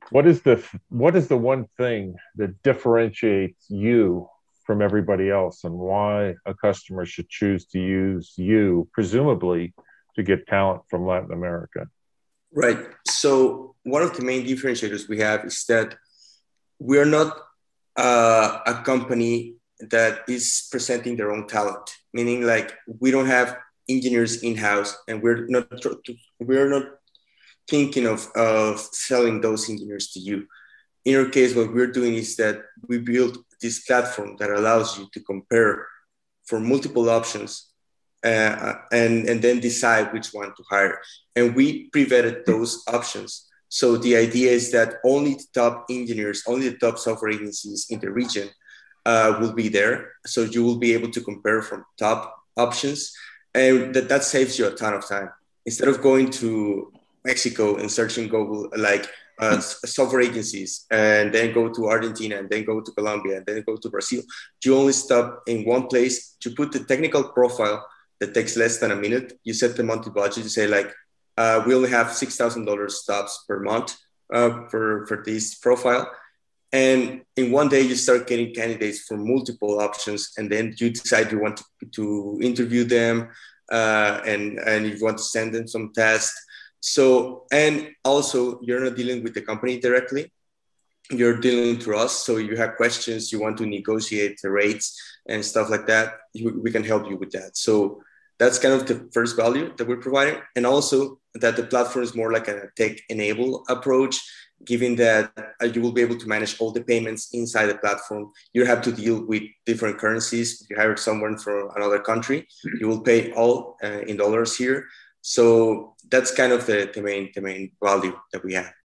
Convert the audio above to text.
What is the one thing that differentiates you from everybody else, and why a customer should choose to use you, presumably, to get talent from Latin America? Right. So one of the main differentiators we have is that we're not a company that is presenting their own talent, meaning like we don't have engineers in-house, and we're not thinking of selling those engineers to you. In our case, what we're doing is that we build this platform that allows you to compare for multiple options, and then decide which one to hire. And we pre-vetted those options. So the idea is that only the top engineers, only the top software agencies in the region will be there. So you will be able to compare from top options, and that saves you a ton of time. Instead of going to Mexico and searching Google like software agencies, and then go to Argentina, and then go to Colombia, and then go to Brazil, you only stop in one place. You put the technical profile that takes less than a minute. You set the monthly budget. You say like, we only have $6,000 stops per month for this profile. And in one day, you start getting candidates for multiple options, and then you decide you want to interview them, and you want to send them some tests. So, and also, you're not dealing with the company directly, you're dealing through us. So you have questions, you want to negotiate the rates and stuff like that, we can help you with that. So that's kind of the first value that we're providing. And also that the platform is more like a tech enable approach, given that you will be able to manage all the payments inside the platform. You have to deal with different currencies. If you hire someone from another country, you will pay all in dollars here. So that's kind of the main value that we have.